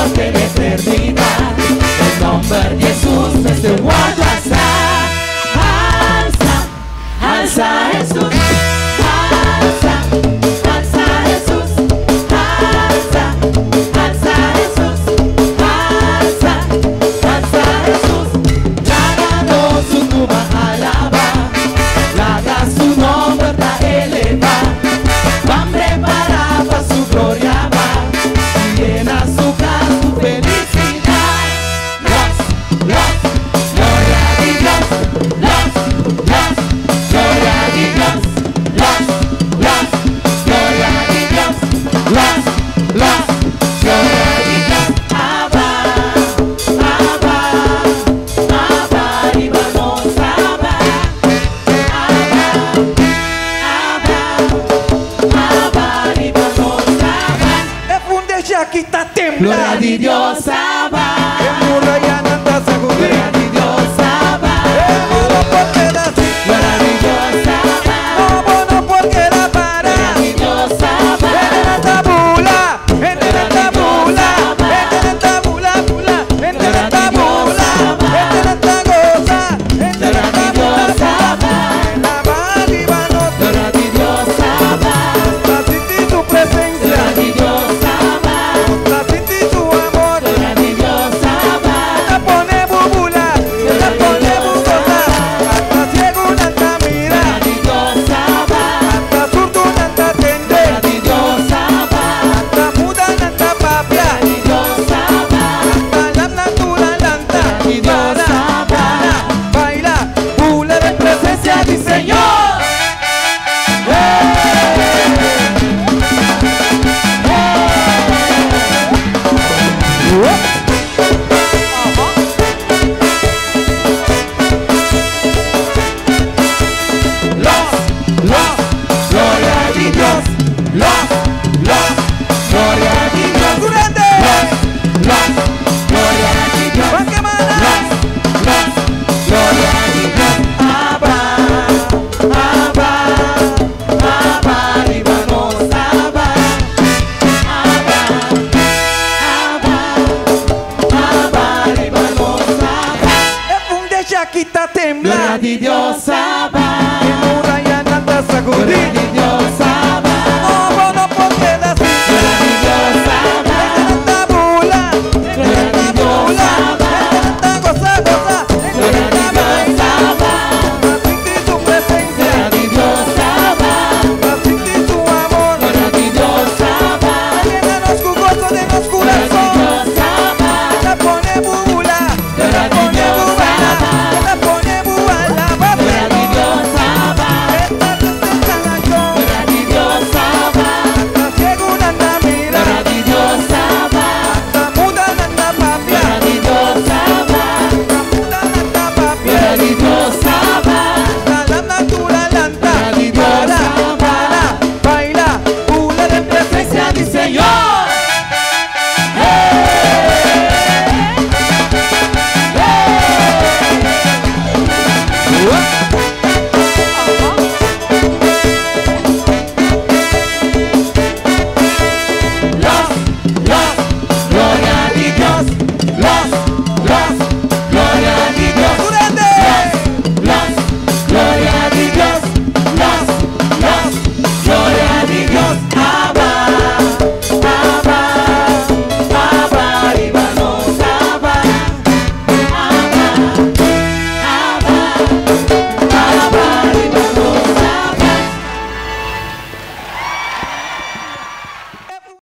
Dios de la eternidad. El nombre de Jesús desde guarda. Alza, alza Jesús. Alza, alza Jesús. Alza, alza Jesús. Alza, alza Jesús. Llamado su tumba alaba, laga su nombre para elevar. Van preparada para su gloria va, y llena su casa su felicidad. Los, gloria a Dios. Los, gloria a Dios. Los, gloria a Dios. Los, gloria a Dios. Abba, Abba, Abba, y vamos Abba. Abba, Abba, y vamos Abba. É funde aqui tá temblando. Gloria a Dios, Abba. É mura e ananda sacudir. Gloria a Dios, Abba. É mono porque dá assim. Gloria a Dios, Abba. No mono porque dá para. Gloria a Dios, Abba. Ene tabula, ene tabula, ene tabula, bula, ene tabula, ene tagosa, ene tabula, la baliba no Gloria a Dios, Abba. la sentí tu presencia, Gloria a Dios, Abba. la sentí tu amor, Gloria a Dios, Abba. la pone bubula, la pone bugosa, hasta ciego nanta mira, Gloria a Dios, Abba. hasta surdo nanta tende, Gloria a Dios, Abba. hasta muda nanta papia. Dios, Abba. La natura lanta, Dios, Abba. baila, bula de presencia del Señor. Gloria a Dios. Gloria a Dios. ¡Grande! Gloria a Dios. ¡Va que mana! Gloria a Dios. Abba, Abba, Abba, y vamos Abba. Abba, Abba, Abba, y vamos Abba. Es un de Shakita Gloria a temblar. Dios.